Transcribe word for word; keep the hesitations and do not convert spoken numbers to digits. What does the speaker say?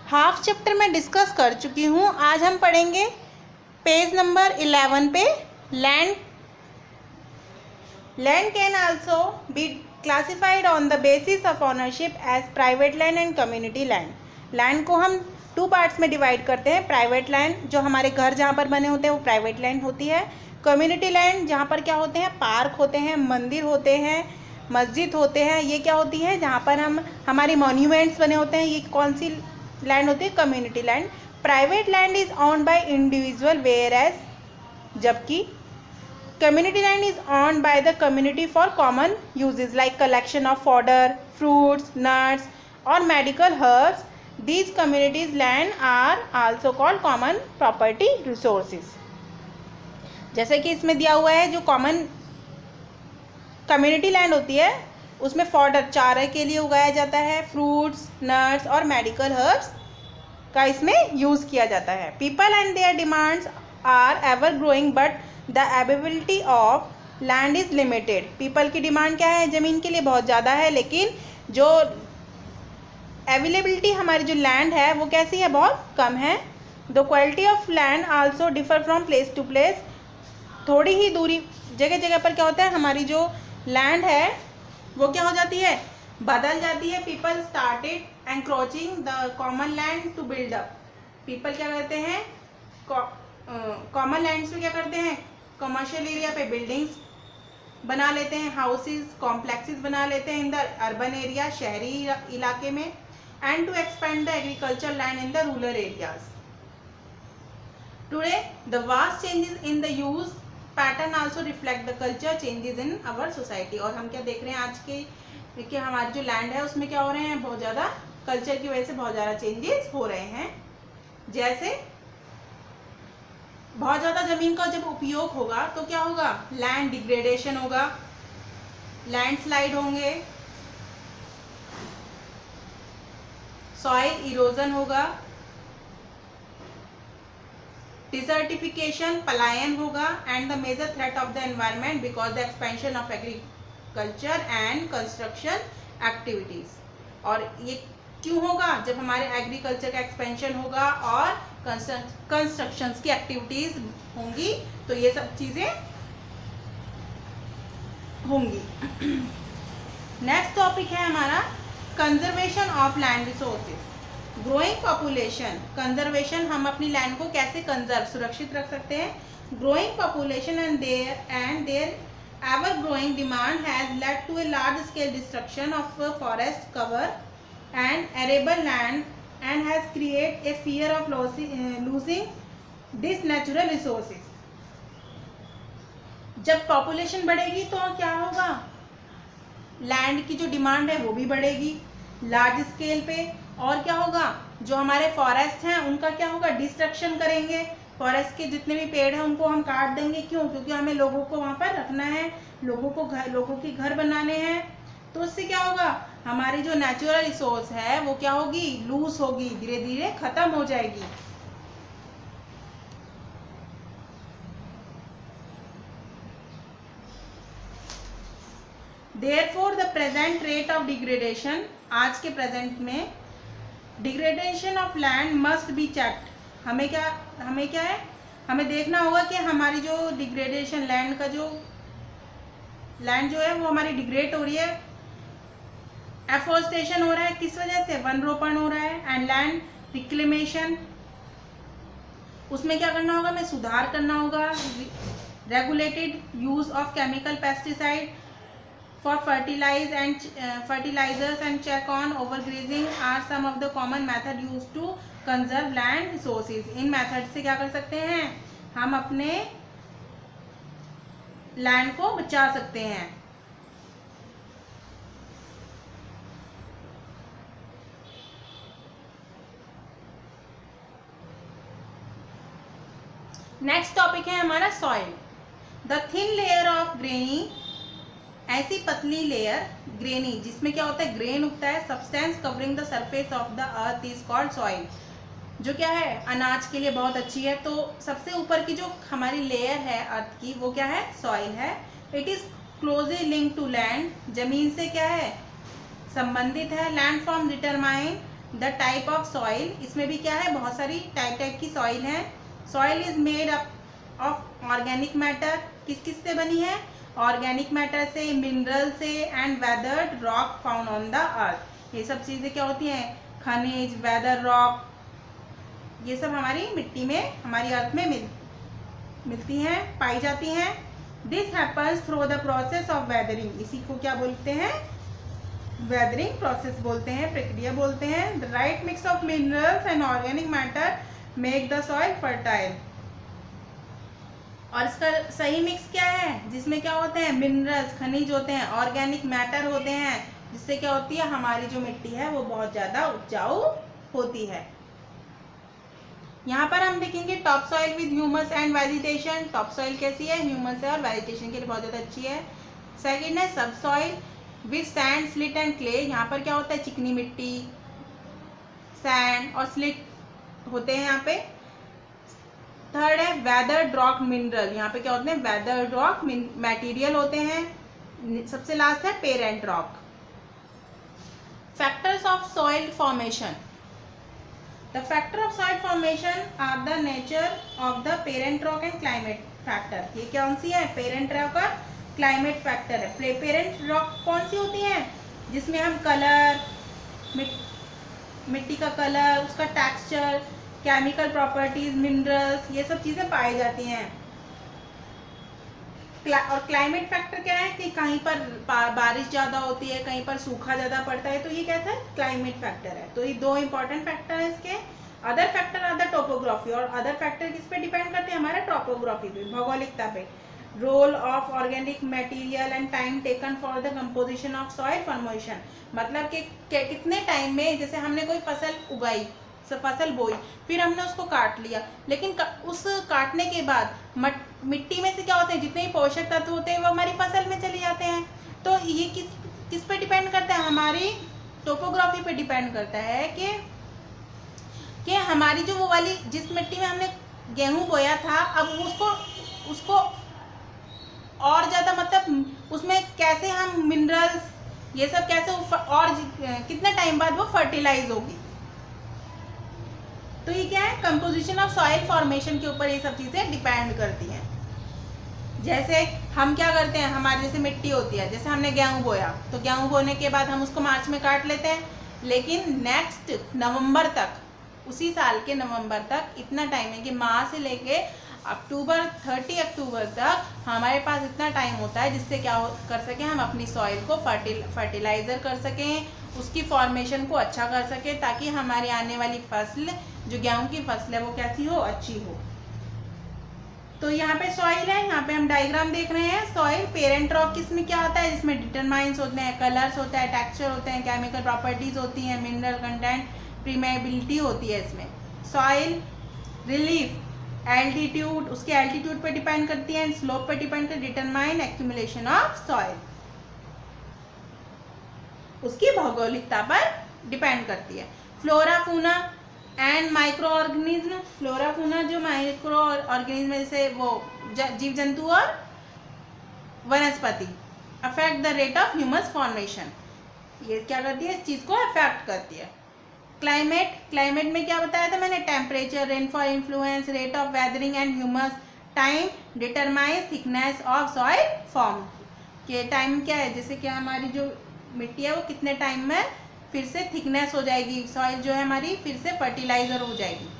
Half chapter में discuss कर चुकी हूँ। आज हम पढ़ेंगे पेज नंबर इलेवन पे land land can also be classified on the basis of ownership as private land and community land. Land को हम टू पार्ट्स में डिवाइड करते हैं। प्राइवेट लैंड जो हमारे घर जहाँ पर बने होते हैं वो प्राइवेट लैंड होती है। कम्युनिटी लैंड जहाँ पर क्या होते हैं, पार्क होते हैं, मंदिर होते हैं, मस्जिद होते हैं, ये क्या होती है जहाँ पर हम हमारे मॉन्यूमेंट्स बने होते हैं, ये कौन सी लैंड होती है, community land. Private land is owned by individual whereas जबकि community land is owned by the community for common uses like collection of fodder, fruits, nuts or medical herbs. These communities land are also called common property resources. जैसे कि इसमें दिया हुआ है, जो common community land होती है उसमें फॉडर चारे के लिए उगाया जाता है, फ्रूट्स, नट्स और मेडिकल हर्ब्स का इसमें यूज़ किया जाता है। People and their demands are ever growing but the availability of land is limited. People की डिमांड क्या है, ज़मीन के लिए बहुत ज़्यादा है, लेकिन जो अवेलेबिलिटी हमारी जो लैंड है वो कैसी है, बहुत कम है। The quality of land also differ from place to place. थोड़ी ही दूरी जगह जगह पर क्या होता है, हमारी जो लैंड है वो क्या हो जाती है, बदल जाती है। People started encroaching the common land to build up. People क्या करते हैं, कॉमन लैंड्स में क्या करते हैं, कमर्शियल एरिया पे बिल्डिंग्स बना लेते हैं, हाउसेस, कॉम्प्लेक्सेस बना लेते हैं इन द अर्बन एरिया, शहरी इलाके में, and to expand the agriculture land in the rural areas. Today the vast changes in the use pattern also reflect the culture changes in our society. और हम क्या देख रहे हैं आज के कि हमारी जो लैंड है उसमें क्या हो रहे हैं, बहुत ज़्यादा कल्चर की वजह से बहुत ज़्यादा चेंजेस हो रहे हैं। जैसे बहुत ज़्यादा ज़मीन का जब उपयोग होगा तो क्या होगा, लैंड डिग्रेडेशन होगा, लैंडस्लाइड होंगे, सॉइल इरोजन होगा, डिसर्टिफिकेशन पलायन होगा, and the major threat of the environment because the expansion of agriculture and construction activities. और ये क्यों होगा, जब हमारे एग्रीकल्चर का एक्सपेंशन होगा और कंस्ट्रक्शंस की एक्टिविटीज होंगी तो ये सब चीजें होंगी। नेक्स्ट टॉपिक है हमारा conservation of land resources. Growing population, conservation, हम अपनी लैंड को कैसे कंजर्व सुरक्षित रख सकते हैं। Growing population and their and their ever growing demand has led to a large scale destruction of forest cover and arable land and has created a fear of losing, uh, losing these natural resources. जब population बढ़ेगी तो क्या होगा, land की जो demand है वो भी बढ़ेगी लार्ज स्केल पे, और क्या होगा, जो हमारे फॉरेस्ट हैं उनका क्या होगा, डिस्ट्रक्शन करेंगे। फॉरेस्ट के जितने भी पेड़ हैं उनको हम काट देंगे, क्यों, क्योंकि हमें लोगों को वहाँ पर रखना है, लोगों को घर लोगों के घर बनाने हैं। तो उससे क्या होगा, हमारी जो नेचुरल रिसोर्स है वो क्या होगी, लूज होगी, धीरे धीरे खत्म हो जाएगी। Therefore the present rate of degradation, आज के प्रेजेंट में degradation of land must be checked. हमें क्या हमें क्या है हमें देखना होगा कि हमारी जो डिग्रेडेशन लैंड का जो लैंड जो है वो हमारी डिग्रेड हो रही है, एफोरेस्टेशन हो रहा है, किस वजह से, वन रोपण हो रहा है, एंड लैंड रिक्लेमेशन, उसमें क्या करना होगा, हमें सुधार करना होगा। Regulated use of chemical pesticide for fertilize and fertilizers and check on overgrazing are some of the common method use to conserve land resources. इन मेथड से क्या कर सकते हैं, हम अपने लैंड को बचा सकते हैं। नेक्स्ट टॉपिक है हमारा soil. The thin layer of grainy, ऐसी पतली लेयर ग्रेनी जिसमें क्या होता है, ग्रेन उगता है, substance covering the surface of the earth is called soil. जो क्या है, अनाज के लिए बहुत अच्छी है। तो सबसे ऊपर की जो हमारी लेयर है अर्थ की वो क्या है, सॉइल है। It is closely link to land, जमीन से क्या है, संबंधित है। Land form determine the type of soil, इसमें भी क्या है, बहुत सारी टाइप टाइप की सॉइल है। Soil is made up of organic matter, किस किस से बनी है, ऑर्गेनिक मैटर से, मिनरल से and weathered rock found on the earth. ये सब चीज़ें क्या होती हैं, खनिज, वेदर रॉक, ये सब हमारी मिट्टी में, हमारी अर्थ में मिल मिलती हैं, पाई जाती हैं। This happens through the process of weathering, इसी को क्या बोलते हैं, वेदरिंग प्रोसेस बोलते हैं, प्रक्रिया बोलते हैं। The right mix of minerals and organic matter make the soil fertile, और इसका सही मिक्स क्या है, जिसमें क्या होते हैं, मिनरल्स, खनिज होते हैं, ऑर्गेनिक मैटर होते हैं, जिससे क्या होती है, हमारी जो मिट्टी है वो बहुत ज़्यादा उपजाऊ होती है। यहाँ पर हम देखेंगे top soil with humus and vegetation. Top soil कैसी है, ह्यूमस है और वेजिटेशन के लिए बहुत ज़्यादा अच्छी है। सेकेंड है sub soil with sand, silt and clay. यहाँ पर क्या होता है, चिकनी मिट्टी, सैंड और स्लिट होते हैं यहाँ पे। थर्ड है वेदर्ड रॉक मिनरल, यहाँ पे क्या होते हैं, वेदर्ड रॉक मटेरियल होते हैं। सबसे लास्ट है parent rock. Factors of soil formation, the factor of soil formation are the nature of the parent rock and climate factor. ये कौन सी है, पेरेंट रॉक और क्लाइमेट फैक्टर है। पेरेंट रॉक कौन सी होती है, जिसमें हम कलर, मिट, मिट्टी का कलर, उसका टेक्सचर, केमिकल प्रॉपर्टीज, मिनरल्स, ये सब चीज़ें पाई जाती हैं। और क्लाइमेट फैक्टर क्या है कि कहीं पर बारिश ज़्यादा होती है, कहीं पर सूखा ज़्यादा पड़ता है, तो ये कैसा है, क्लाइमेट फैक्टर है। तो ये दो इंपॉर्टेंट फैक्टर है इसके। Other factor are the topography, और अदर फैक्टर किस पे डिपेंड करते हैं, हमारे टोपोग्राफी पे, भौगोलिकता पे। Role of organic material and time taken for the composition of soil formation, मतलब कि कितने टाइम में, जैसे हमने कोई फसल उगाई, फसल बोई, फिर हमने उसको काट लिया, लेकिन उस काटने के बाद मिट्टी में से क्या होते हैं, जितने ही पोषक तत्व होते हैं वो हमारी फसल में चले जाते हैं। तो ये किस किस पे डिपेंड करता है, हमारी टोपोग्राफी पे डिपेंड करता है कि कि हमारी जो वो वाली, जिस मिट्टी में हमने गेहूं बोया था, अब उसको उसको और ज़्यादा, मतलब उसमें कैसे हम मिनरल्स, ये सब कैसे और कितने टाइम बाद वो फर्टिलाइज होगी। तो ये क्या है, कंपोजिशन ऑफ सॉइल फॉर्मेशन के ऊपर ये सब चीज़ें डिपेंड करती हैं। जैसे हम क्या करते हैं, हमारी जैसे मिट्टी होती है, जैसे हमने गेहूं बोया, तो गेहूं बोने के बाद हम उसको मार्च में काट लेते हैं, लेकिन नेक्स्ट नवंबर तक, उसी साल के नवंबर तक इतना टाइम है कि मार्च से लेके अक्टूबर, तीस अक्टूबर तक हमारे पास इतना टाइम होता है, जिससे क्या कर सकें, हम अपनी सॉइल को फर्टिल फर्टिलाइज़र कर सकें, उसकी फॉर्मेशन को अच्छा कर सकें, ताकि हमारी आने वाली फसल, जो गेहूं की फसल है, वो कैसी हो, अच्छी हो। तो यहाँ पे सॉइल है, यहाँ पे हम डायग्राम देख रहे हैं। सॉइल पेरेंट रॉक किसमें क्या होता है, जिसमें डिटरमाइंस होते हैं, कलर्स होता है, टेक्सचर होते हैं, केमिकल प्रॉपर्टीज होती हैं, मिनरल कंटेंट, प्रीमेबिलिटी होती है इसमें। सॉइल रिलीफ, एल्टीट्यूड, उसके एल्टीट्यूड पे डिपेंड करती है, स्लोप पे डिपेंड करती है, डिटरमाइन एक्यूमुलेशन ऑफ सॉइल, उसकी भौगोलिकता पर डिपेंड करती है। Flora fauna and micro organism, flora fauna जो माइक्रो ऑर्गेनिज्म जैसे वो जीव जंतु और वनस्पति, affect the rate of humus formation, ये क्या करती है, इस चीज को अफेक्ट करती है। क्लाइमेट, क्लाइमेट में क्या बताया था मैंने, temperature, rainfall influence, rate of weathering and humus, time determines thickness of soil form, के टाइम क्या है, जैसे कि हमारी जो मिट्टी है वो कितने टाइम में फिर से थिकनेस हो जाएगी, सॉइल जो है हमारी फिर से फर्टिलाइजर हो जाएगी।